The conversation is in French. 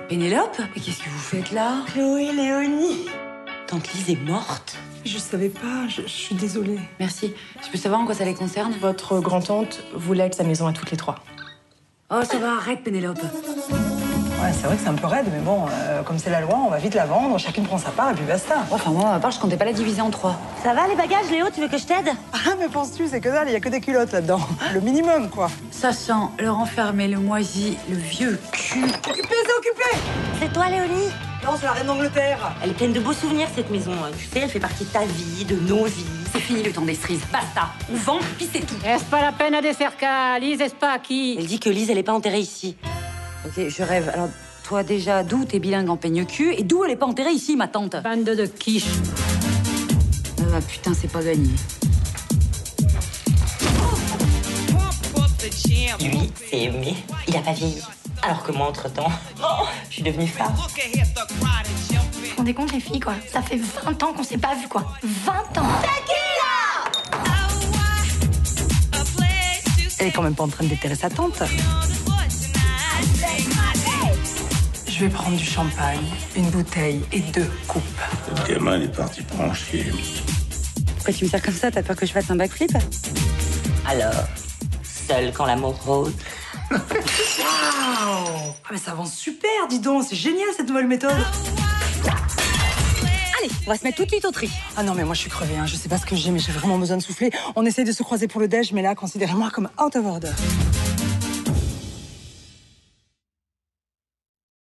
Pénélope, mais qu'est-ce que vous faites là? Chloé, Léonie. Tante Lise est morte. Je savais pas, je suis désolée. Merci. Je peux savoir en quoi ça les concerne? Votre grand-tante voulait être sa maison à toutes les trois. Oh, ça va, arrête, Pénélope. Ouais, c'est vrai que c'est un peu raide, mais bon, comme c'est la loi, on va vite la vendre, chacune prend sa part et puis basta. Enfin, moi, à part, je comptais pas la diviser en 3. Ça va les bagages, Léo? Tu veux que je t'aide? Ah, mais penses-tu, c'est que dalle, il y a que des culottes là-dedans. Le minimum, quoi. Ça sent le renfermé, le moisi, le vieux cul. Occupé, c'est occupé! C'est toi, Léonie? Non, c'est la reine d'Angleterre. Elle est pleine de beaux souvenirs, cette maison. Tu sais, elle fait partie de ta vie, de nos vies. C'est fini le temps des cerises. Basta. On vend, puis c'est tout. Est-ce pas la peine à décerca, Lise, est-ce pas qui? Elle dit que Lise, elle est pas enterrée ici. Ok, je rêve. Alors, toi, déjà, d'où t'es bilingue en peigne-cul et d'où elle est pas enterrée ici, ma tante? Bande de quiche. Ah, putain, c'est pas gagné. Lui, c'est aimé. Il a pas vieilli. Alors que moi, entre-temps, je suis devenue femme. Vous vous rendez compte, les filles, quoi? Ça fait 20 ans qu'on s'est pas vu, quoi. 20 ans! Elle est quand même pas en train de déterrer sa tante. Je vais prendre du champagne, une bouteille et 2 coupes. Le gamin, il est parti pour en chier. Pourquoi tu me sers comme ça? T'as peur que je fasse un backflip? Alors, seule quand l'amour rôde. Waouh! Ah, mais ça avance super, dis donc, c'est génial cette nouvelle méthode. Allez, on va se mettre tout de suite au tri. Ah non, mais moi je suis crevée, hein. Je sais pas ce que j'ai, mais j'ai vraiment besoin de souffler. On essaye de se croiser pour le déj, mais là, considérez-moi comme out of order.